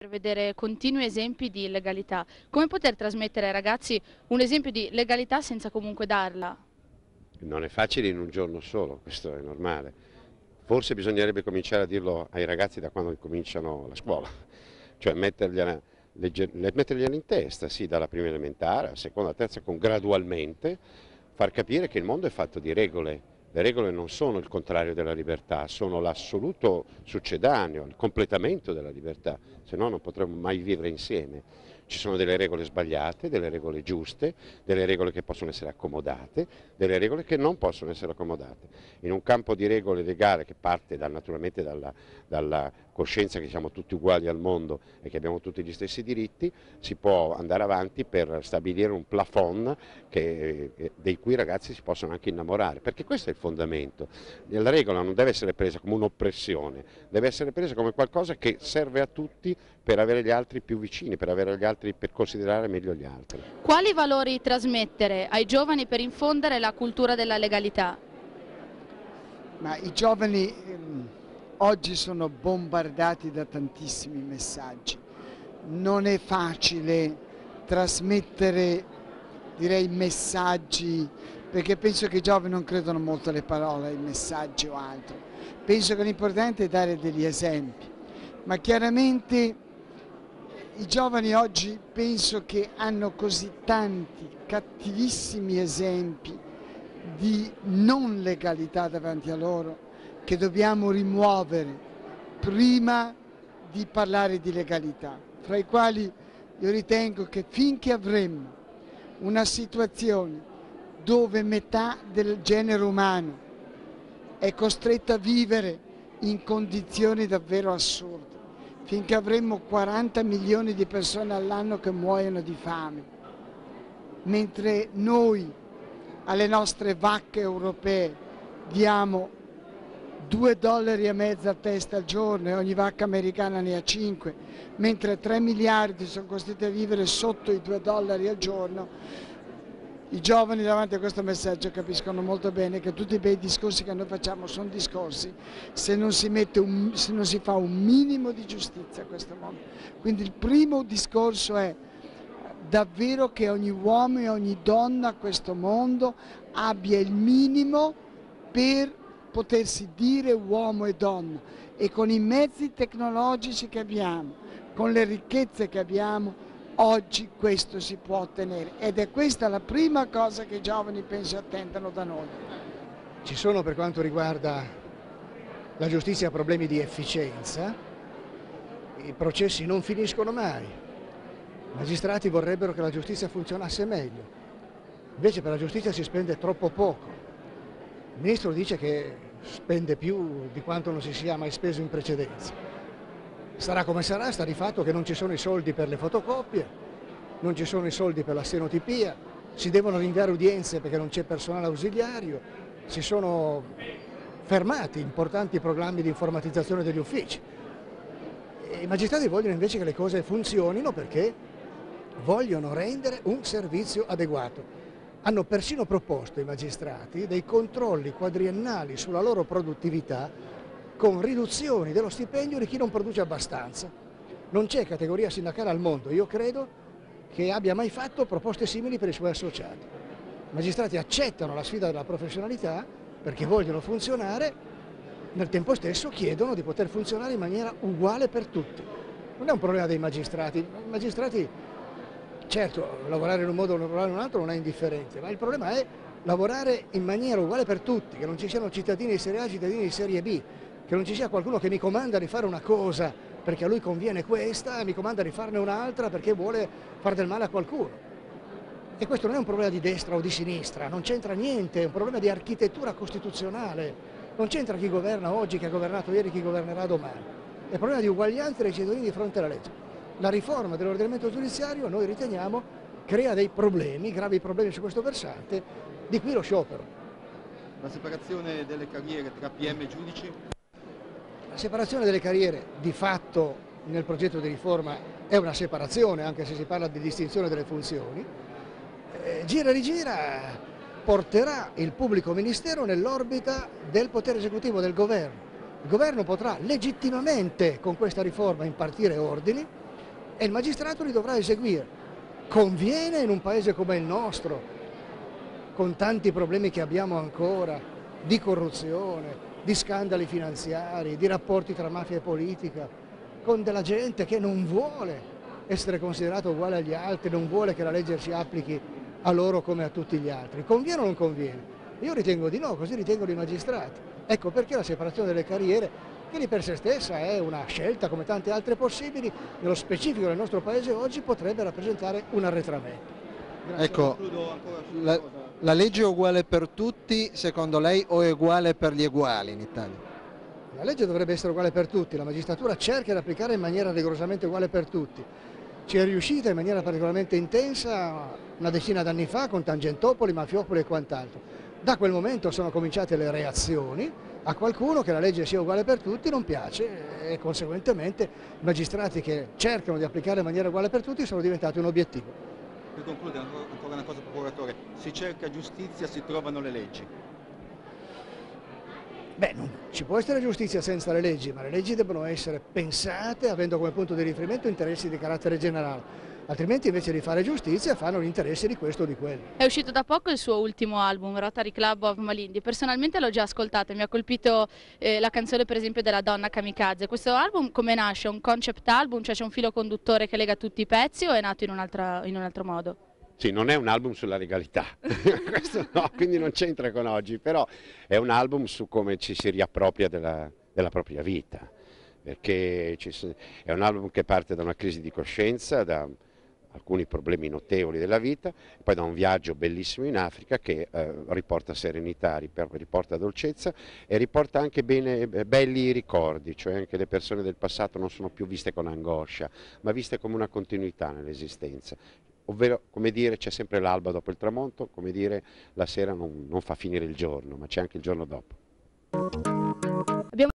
per vedere continui esempi di legalità. Come poter trasmettere ai ragazzi un esempio di legalità senza comunque darla? Non è facile in un giorno solo, questo è normale. Forse bisognerebbe cominciare a dirlo ai ragazzi da quando cominciano la scuola, cioè mettergliela in testa, sì, dalla prima elementare, alla seconda, alla terza, gradualmente, far capire che il mondo è fatto di regole. Le regole non sono il contrario della libertà, sono l'assoluto succedaneo, il completamento della libertà, se no non potremmo mai vivere insieme. Ci sono delle regole sbagliate, delle regole giuste, delle regole che possono essere accomodate, delle regole che non possono essere accomodate. In un campo di regole legale che parte naturalmente dalla coscienza che siamo tutti uguali al mondo e che abbiamo tutti gli stessi diritti, si può andare avanti per stabilire un plafond dei cui i ragazzi si possono anche innamorare, perché questo è il fondamento. La regola non deve essere presa come un'oppressione, deve essere presa come qualcosa che serve a tutti per avere gli altri più vicini, per considerare meglio gli altri. Quali valori trasmettere ai giovani per infondere la cultura della legalità? Ma i giovani oggi sono bombardati da tantissimi messaggi. Non è facile trasmettere, direi, messaggi, perché penso che i giovani non credono molto alle parole, ai messaggi o altro. Penso che l'importante è dare degli esempi, ma chiaramente i giovani oggi penso che hanno così tanti cattivissimi esempi di non legalità davanti a loro che dobbiamo rimuovere prima di parlare di legalità, fra i quali io ritengo che finché avremmo una situazione dove metà del genere umano è costretta a vivere in condizioni davvero assurde, finché avremo 40 milioni di persone all'anno che muoiono di fame, mentre noi alle nostre vacche europee diamo 2,5 $ a testa al giorno e ogni vacca americana ne ha 5, mentre 3 miliardi sono costretti a vivere sotto i 2 $ al giorno. I giovani davanti a questo messaggio capiscono molto bene che tutti i bei discorsi che noi facciamo sono discorsi se non si fa un minimo di giustizia a questo mondo. Quindi il primo discorso è davvero che ogni uomo e ogni donna a questo mondo abbia il minimo per potersi dire uomo e donna, e con i mezzi tecnologici che abbiamo, con le ricchezze che abbiamo, oggi questo si può ottenere, ed è questa la prima cosa che i giovani penso attendano da noi. Ci sono, per quanto riguarda la giustizia, problemi di efficienza, i processi non finiscono mai, i magistrati vorrebbero che la giustizia funzionasse meglio, invece per la giustizia si spende troppo poco. Il ministro dice che spende più di quanto non si sia mai speso in precedenza. Sarà come sarà, sta di fatto che non ci sono i soldi per le fotocopie, non ci sono i soldi per la stenotipia, si devono rinviare udienze perché non c'è personale ausiliario, si sono fermati importanti programmi di informatizzazione degli uffici. E i magistrati vogliono invece che le cose funzionino perché vogliono rendere un servizio adeguato. Hanno persino proposto i magistrati dei controlli quadriennali sulla loro produttività con riduzioni dello stipendio di chi non produce abbastanza. Non c'è categoria sindacale al mondo, io credo, che abbia mai fatto proposte simili per i suoi associati. I magistrati accettano la sfida della professionalità perché vogliono funzionare, nel tempo stesso chiedono di poter funzionare in maniera uguale per tutti. Non è un problema dei magistrati, i magistrati, certo, lavorare in un modo o lavorare in un altro non è indifferente, ma il problema è lavorare in maniera uguale per tutti, che non ci siano cittadini di serie A e cittadini di serie B, che non ci sia qualcuno che mi comanda di fare una cosa perché a lui conviene questa e mi comanda di farne un'altra perché vuole far del male a qualcuno. E questo non è un problema di destra o di sinistra, non c'entra niente, è un problema di architettura costituzionale, non c'entra chi governa oggi, chi ha governato ieri, chi governerà domani. È un problema di uguaglianza dei cittadini di fronte alla legge. La riforma dell'ordinamento giudiziario, noi riteniamo, crea dei problemi, gravi problemi su questo versante, di qui lo sciopero. La separazione delle carriere tra PM e giudici? La separazione delle carriere, di fatto, nel progetto di riforma è una separazione, anche se si parla di distinzione delle funzioni. Gira e rigira porterà il pubblico ministero nell'orbita del potere esecutivo del governo. Il governo potrà legittimamente con questa riforma impartire ordini, e il magistrato li dovrà eseguire. Conviene in un paese come il nostro, con tanti problemi che abbiamo ancora, di corruzione, di scandali finanziari, di rapporti tra mafia e politica, con della gente che non vuole essere considerata uguale agli altri, non vuole che la legge si applichi a loro come a tutti gli altri. Conviene o non conviene? Io ritengo di no, così ritengono i magistrati. Ecco perché la separazione delle carriere, che di per sé stessa è una scelta come tante altre possibili, nello specifico del nostro paese oggi potrebbe rappresentare un arretramento. Grazie. Ecco, Concludo ancora su una la, cosa. la legge è uguale per tutti, secondo lei, o è uguale per gli eguali in Italia? La legge dovrebbe essere uguale per tutti, la magistratura cerca di applicare in maniera rigorosamente uguale per tutti. Ci è riuscita in maniera particolarmente intensa una decina d'anni fa con Tangentopoli, Mafiopoli e quant'altro. Da quel momento sono cominciate le reazioni, a qualcuno che la legge sia uguale per tutti non piace e conseguentemente i magistrati che cercano di applicare in maniera uguale per tutti sono diventati un obiettivo. Per concludere ancora una cosa, procuratore, si cerca giustizia, si trovano le leggi. Beh, non ci può essere giustizia senza le leggi, ma le leggi devono essere pensate avendo come punto di riferimento interessi di carattere generale, altrimenti invece di fare giustizia fanno gli interessi di questo o di quello. È uscito da poco il suo ultimo album, Rotary Club of Malindi. Personalmente l'ho già ascoltato e mi ha colpito la canzone per esempio della Donna Kamikaze. Questo album come nasce? È un concept album, cioè c'è un filo conduttore che lega tutti i pezzi o è nato in un altro modo? Sì, non è un album sulla legalità, questo no, quindi non c'entra con oggi, però è un album su come ci si riappropria della propria vita, perché è un album che parte da una crisi di coscienza, da alcuni problemi notevoli della vita, poi da un viaggio bellissimo in Africa che riporta serenità, riporta dolcezza e riporta anche belli ricordi, cioè anche le persone del passato non sono più viste con angoscia, ma viste come una continuità nell'esistenza. Ovvero, come dire, c'è sempre l'alba dopo il tramonto, come dire, la sera non fa finire il giorno, ma c'è anche il giorno dopo.